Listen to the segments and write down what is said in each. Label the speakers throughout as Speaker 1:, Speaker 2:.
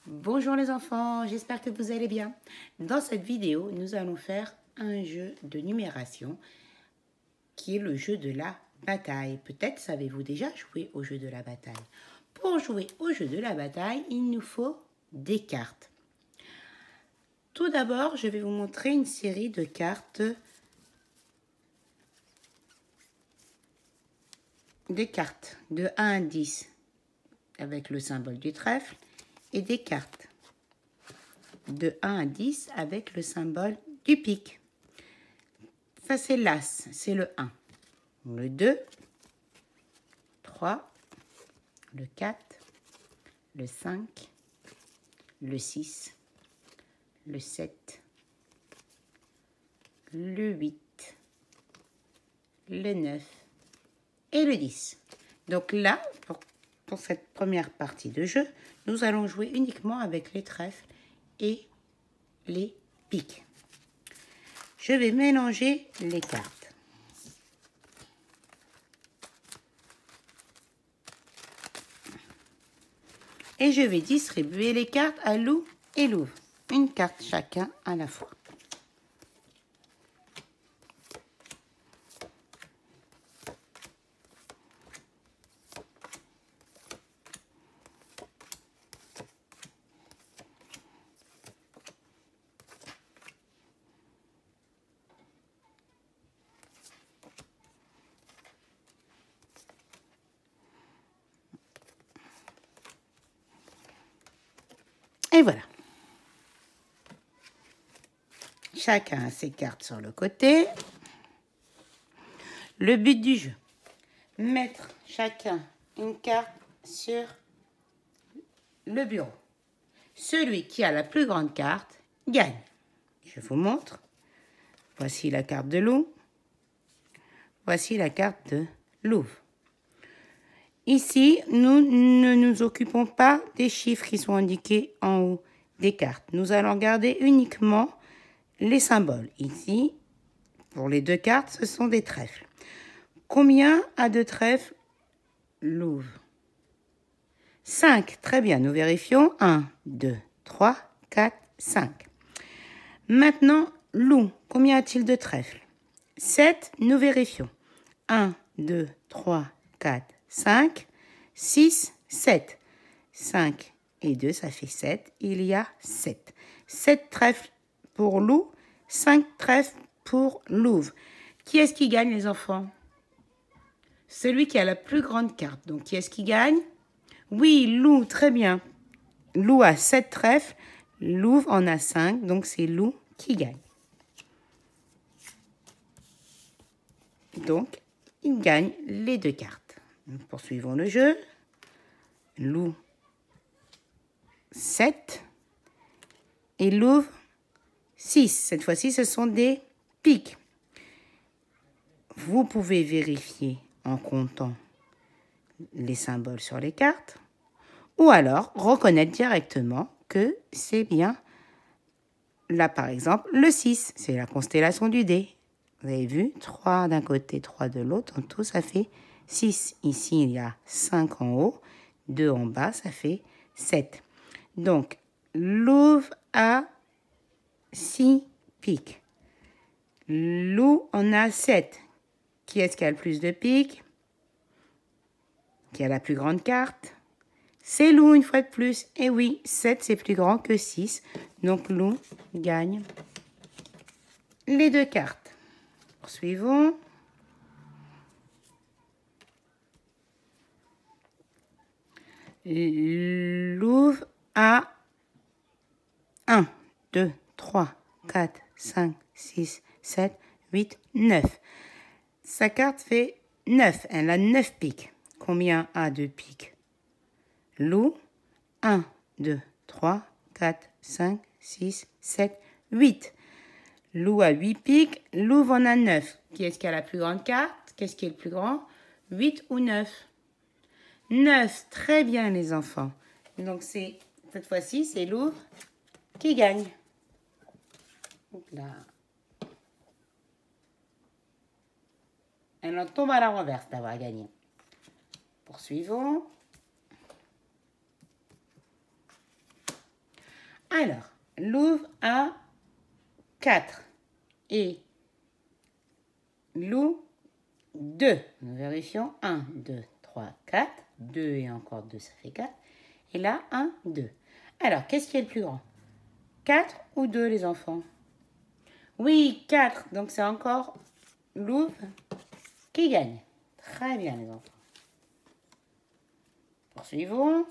Speaker 1: Bonjour les enfants, j'espère que vous allez bien. Dans cette vidéo, nous allons faire un jeu de numération qui est le jeu de la bataille. Peut-être savez-vous déjà jouer au jeu de la bataille. Pour jouer au jeu de la bataille, il nous faut des cartes. Tout d'abord, je vais vous montrer une série de cartes. Des cartes de 1 à 10 avec le symbole du trèfle et des cartes de 1 à 10 avec le symbole du pique. Ça, c'est l'as, c'est le 1. Le 2, 3, le 4, le 5, le 6, le 7, le 8, le 9 et le 10. Donc là, pour cette première partie de jeu, nous allons jouer uniquement avec les trèfles et les piques. Je vais mélanger les cartes. Et je vais distribuer les cartes à Lou et Louve. Une carte chacun à la fois. Et voilà. Chacun a ses cartes sur le côté. Le but du jeu, mettre chacun une carte sur le bureau. Celui qui a la plus grande carte gagne. Je vous montre. Voici la carte de Lou. Voici la carte de Louve. Ici, nous ne nous occupons pas des chiffres qui sont indiqués en haut des cartes. Nous allons garder uniquement les symboles. Ici, pour les deux cartes, ce sont des trèfles. Combien a de trèfles Louve? 5. Très bien, nous vérifions. 1, 2, 3, 4, 5. Maintenant, Lou, combien a-t-il de trèfles? 7. Nous vérifions. 1, 2, 3, 4, 5, 6, 7. 5 et 2, ça fait 7. Il y a 7. 7 trèfles pour Lou, 5 trèfles pour Louve. Qui est-ce qui gagne, les enfants? Celui qui a la plus grande carte. Donc, qui est-ce qui gagne? Oui, Lou, très bien. Lou a 7 trèfles, Louve en a 5, donc c'est Lou qui gagne. Donc, il gagne les deux cartes. Nous poursuivons le jeu. Lou, 7. Et Louve, 6. Cette fois-ci, ce sont des piques. Vous pouvez vérifier en comptant les symboles sur les cartes. Ou alors, reconnaître directement que c'est bien, là par exemple, le 6. C'est la constellation du dé. Vous avez vu, 3 d'un côté, 3 de l'autre. En tout, ça fait 6. Ici, il y a 5 en haut, 2 en bas, ça fait 7. Donc, Louve a 6 piques. Lou en a 7. Qui est-ce qui a le plus de piques? Qui a la plus grande carte? C'est Lou une fois de plus. Et oui, 7 c'est plus grand que 6. Donc Lou gagne les deux cartes. Poursuivons. Louve a 1, 2, 3, 4, 5, 6, 7, 8, 9. Sa carte fait 9. Elle a 9 piques. Combien a de piques? Lou, 1, 2, 3, 4, 5, 6, 7, 8. Lou a 8 piques, Louve en a 9. Qui est-ce qui a la plus grande carte? Qu'est-ce qui est le plus grand? 8 ou 9? 9, très bien les enfants. Donc cette fois-ci, c'est Louve qui gagne. Donc là, elle en tombe à la renverse d'avoir gagné. Poursuivons. Alors, Louve a 4 et Lou 2. Nous vérifions 1, 2, 3, 4. 2 et encore 2, ça fait 4. Et là, 1, 2. Alors, qu'est-ce qui est le plus grand? 4 ou 2, les enfants? Oui, 4. Donc, c'est encore Louve qui gagne. Très bien, les enfants. Poursuivons.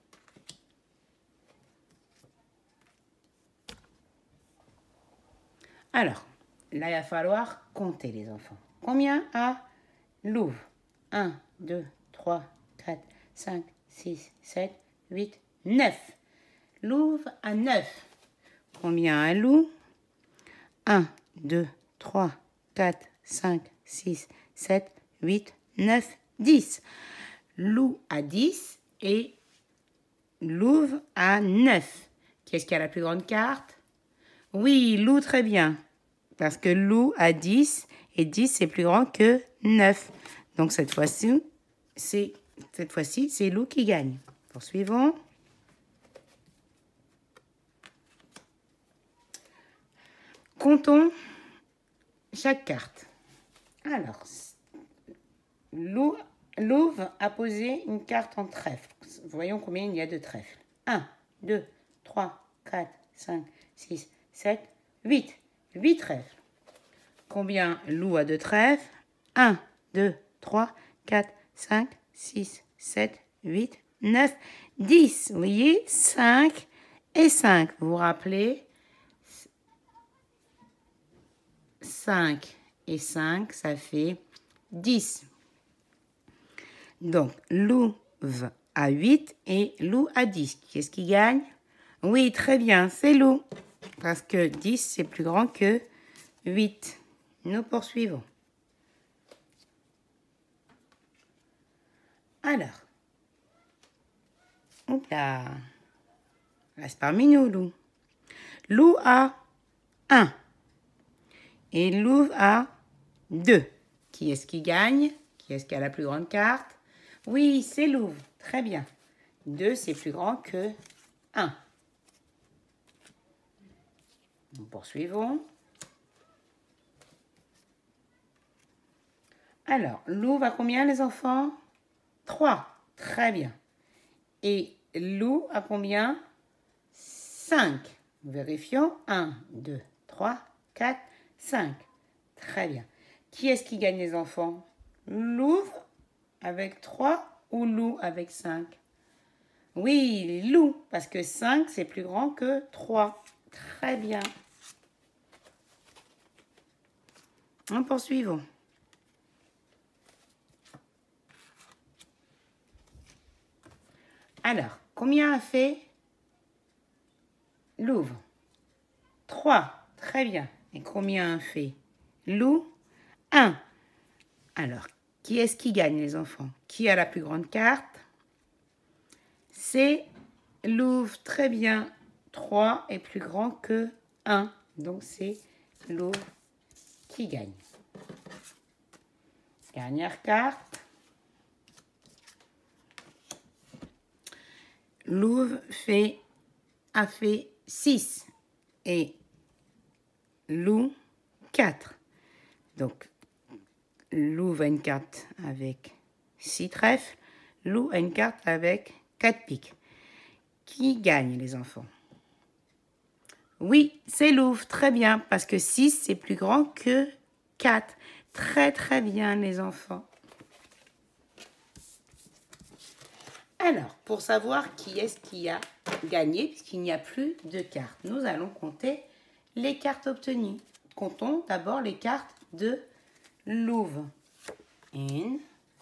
Speaker 1: Alors, là, il va falloir compter, les enfants. Combien a Louve? 1, 2, 3, 4, 5, 6, 7, 8, 9. Louve a 9. Combien a Lou? 1, 2, 3, 4, 5, 6, 7, 8, 9, 10. Lou a 10 et Louve a 9. Qui est-ce qui a la plus grande carte? Oui, Lou, très bien. Parce que Lou a 10 et 10, c'est plus grand que 9. Donc, cette fois-ci, c'est Lou qui gagne. Poursuivons. Comptons chaque carte. Alors, Louve a posé une carte en trèfle. Voyons combien il y a de trèfles. 1, 2, 3, 4, 5, 6, 7, 8. 8 trèfles. Combien Lou a de trèfles? 1, 2, 3, 4, 5, 6, 7, 8, 9, 10. Vous voyez, 5 et 5. Vous vous rappelez? 5 et 5, ça fait 10. Donc, Louve a 8 et Lou a 10. Qui est-ce qui gagne? Oui, très bien, c'est Lou. Parce que 10, c'est plus grand que 8. Nous poursuivons. Alors. Oula. Reste parmi nous, Lou. Lou a 1. Et Louve a 2. Qui est-ce qui gagne? Qui est-ce qui a la plus grande carte? Oui, c'est Louve. Très bien. 2, c'est plus grand que 1. Nous poursuivons. Alors, Louve a combien, les enfants? 3. Très bien. Et Lou a combien? 5. Nous vérifions. 1, 2, 3, 4, 5. Très bien. Qui est-ce qui gagne, les enfants? Louve avec 3 ou Lou avec 5? Oui, Lou, parce que 5, c'est plus grand que 3. Très bien. Nous poursuivons. Alors, combien a fait Louve? 3. Très bien. Et combien a fait Lou? 1. Alors, qui est-ce qui gagne, les enfants? Qui a la plus grande carte? C'est Louve. Très bien. 3 est plus grand que 1. Donc, c'est Louve qui gagne. Dernière carte. Louve a fait 6 et Lou 4. Donc, Louve a une carte avec 6 trèfles. Lou a une carte avec 4 piques. Qui gagne, les enfants? Oui, c'est Louve. Très bien, parce que 6, c'est plus grand que 4. Très, très bien, les enfants. Alors, pour savoir qui est-ce qui a gagné, puisqu'il n'y a plus de cartes, nous allons compter les cartes obtenues. Comptons d'abord les cartes de Louve. 1,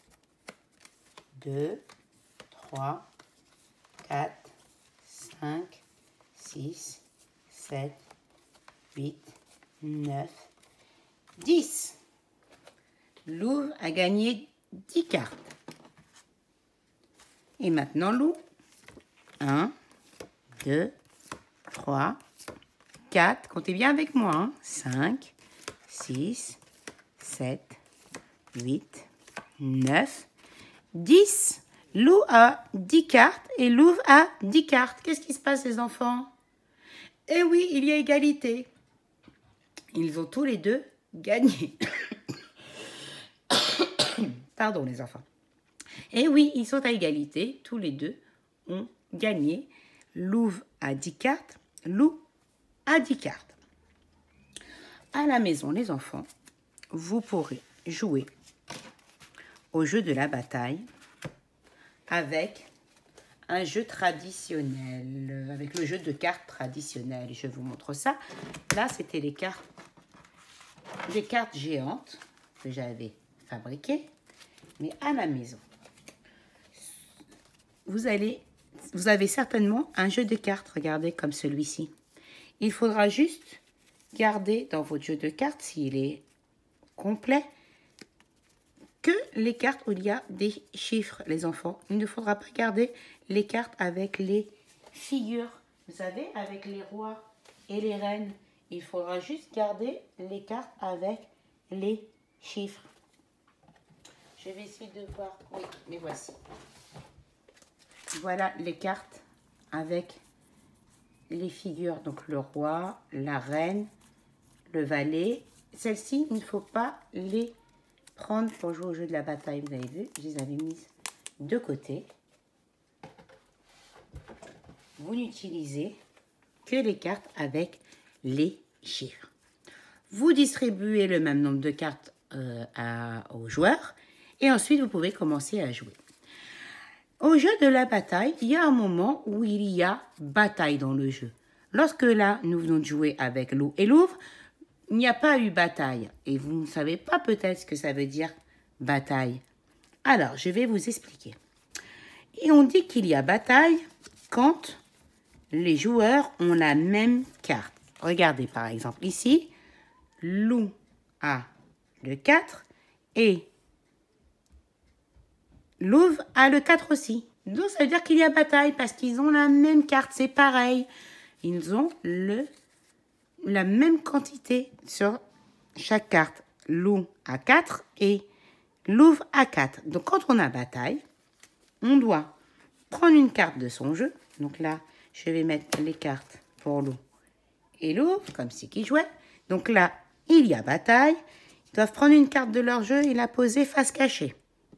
Speaker 1: 2, 3, 4, 5, 6, 7, 8, 9, 10. Louve a gagné 10 cartes. Et maintenant, Lou. 1, 2, 3, 4. Comptez bien avec moi. Hein. 5, 6, 7, 8, 9, 10. Lou a 10 cartes et Louve a 10 cartes. Qu'est-ce qui se passe, les enfants? Eh oui, il y a égalité. Ils ont tous les deux gagné. Pardon les enfants. Eh oui, ils sont à égalité. Tous les deux ont gagné. Louve a 10 cartes. Lou a 10 cartes. À la maison, les enfants, vous pourrez jouer au jeu de la bataille avec un jeu traditionnel, avec le jeu de cartes traditionnel. Je vous montre ça. Là, c'était les cartes, des cartes géantes que j'avais fabriquées. Mais à la maison, vous avez certainement un jeu de cartes, regardez, comme celui-ci. Il faudra juste garder dans votre jeu de cartes, s'il est complet, que les cartes où il y a des chiffres, les enfants. Il ne faudra pas garder les cartes avec les figures. Vous savez, avec les rois et les reines. Il faudra juste garder les cartes avec les chiffres. Je vais essayer de voir. Oui, les voici. Voilà les cartes avec les figures. Donc le roi, la reine, le valet. Celles-ci, il ne faut pas les prendre pour jouer au jeu de la bataille. Vous avez vu, je les avais mises de côté. Vous n'utilisez que les cartes avec les chiffres. Vous distribuez le même nombre de cartes aux joueurs et ensuite vous pouvez commencer à jouer. Au jeu de la bataille, il y a un moment où il y a bataille dans le jeu. Lorsque là, nous venons de jouer avec Lou et Louvre, il n'y a pas eu bataille. Et vous ne savez pas peut-être ce que ça veut dire bataille. Alors, je vais vous expliquer. Et on dit qu'il y a bataille quand les joueurs ont la même carte. Regardez par exemple ici, Lou a le 4 et Louvre a le 4 aussi. Donc ça veut dire qu'il y a bataille parce qu'ils ont la même carte, c'est pareil. Ils ont la même quantité sur chaque carte. Lou a 4 et Louvre a 4. Donc quand on a bataille, on doit prendre une carte de son jeu. Donc là, je vais mettre les cartes pour Lou et Louvre, comme c'est qui jouait. Donc là, il y a bataille. Ils doivent prendre une carte de leur jeu et la poser face cachée.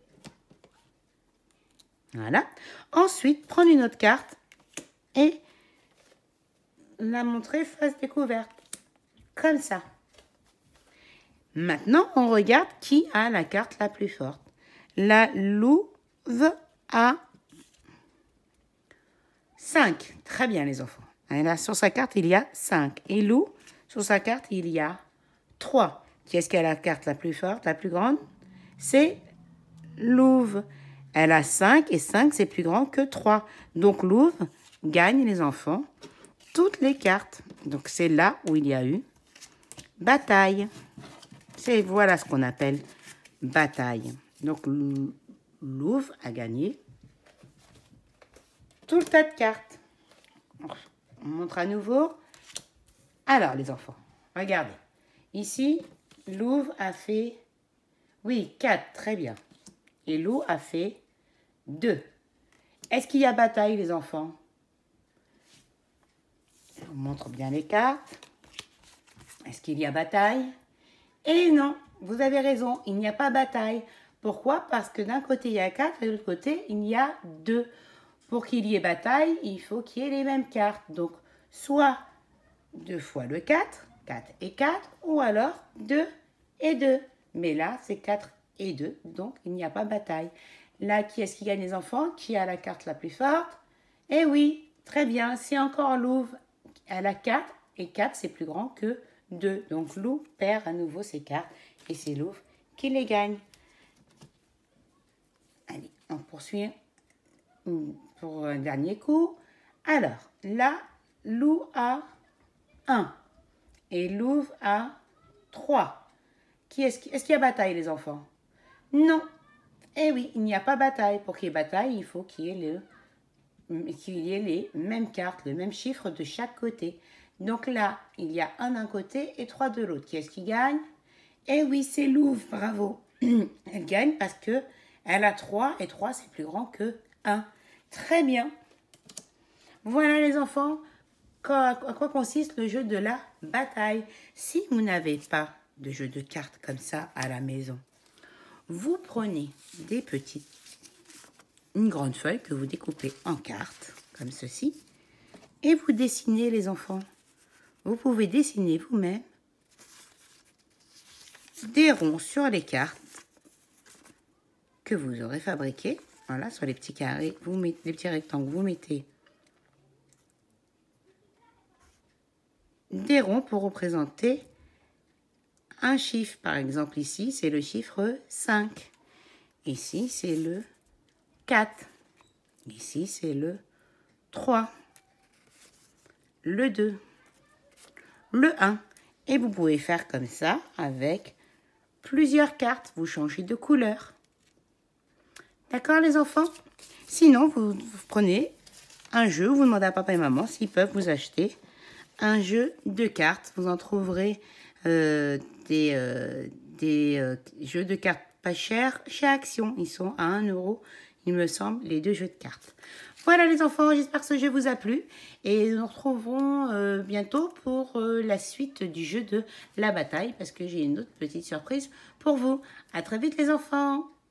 Speaker 1: Voilà. Ensuite, prendre une autre carte et la montrer face découverte. Comme ça. Maintenant, on regarde qui a la carte la plus forte. La Louve a 5. Très bien, les enfants. Là, sur sa carte, il y a 5. Et Lou, sur sa carte, il y a 3. Qui est-ce qui a la carte la plus forte, la plus grande? C'est Louve. Elle a 5 et 5, c'est plus grand que 3. Donc, Louve gagne, les enfants, toutes les cartes. Donc, c'est là où il y a eu bataille. Voilà ce qu'on appelle bataille. Donc, Louve a gagné tout le tas de cartes. On montre à nouveau. Alors, les enfants, regardez. Ici, Louve a fait, oui, 4, très bien. Et Lou a fait 2. Est-ce qu'il y a bataille, les enfants? Je vous montre bien les cartes. Est-ce qu'il y a bataille? Et non, vous avez raison, il n'y a pas bataille. Pourquoi? Parce que d'un côté, il y a 4 et de l'autre côté, il y a 2. Pour qu'il y ait bataille, il faut qu'il y ait les mêmes cartes. Donc, soit 2 fois le 4, 4 et 4, ou alors 2 et 2. Mais là, c'est 4 et 2, donc il n'y a pas bataille. Là, qui est-ce qui gagne, les enfants? Qui a la carte la plus forte? Eh oui, très bien, c'est encore Louvre. Elle a 4, et 4, c'est plus grand que 2. Donc, Lou perd à nouveau ses cartes, et c'est Louvre qui les gagne. Allez, on poursuit pour un dernier coup. Alors, là, Lou a 1, et Louvre a 3. Est-ce qu'il y a bataille, les enfants? Non. Eh oui, il n'y a pas bataille. Pour qu'il y ait bataille, il faut qu'il y ait les mêmes cartes, le même chiffre de chaque côté. Donc là, il y a 1 d'un côté et 3 de l'autre. Qui est-ce qui gagne? Eh oui, c'est Louvre, bravo. Elle gagne parce que elle a 3 et 3, c'est plus grand que 1. Très bien. Voilà les enfants. À quoi consiste le jeu de la bataille? Si vous n'avez pas de jeu de cartes comme ça à la maison, vous prenez une grande feuille que vous découpez en cartes, comme ceci, et vous dessinez les enfants. Vous pouvez dessiner vous-même des ronds sur les cartes que vous aurez fabriquées. Voilà, sur les petits carrés, vous mettez les petits rectangles, vous mettez des ronds pour représenter un chiffre. Par exemple, ici, c'est le chiffre 5. Ici, c'est le 4. Ici, c'est le 3. Le 2. Le 1. Et vous pouvez faire comme ça avec plusieurs cartes. Vous changez de couleur. D'accord, les enfants? Sinon, vous prenez un jeu. Vous demandez à papa et maman s'ils peuvent vous acheter un jeu de cartes. Vous en trouverez des jeux de cartes pas chers chez Action. Ils sont à 1 €, il me semble, les 2 jeux de cartes. Voilà les enfants, j'espère que ce jeu vous a plu. Et nous nous retrouverons bientôt pour la suite du jeu de la bataille. Parce que j'ai une autre petite surprise pour vous. À très vite les enfants.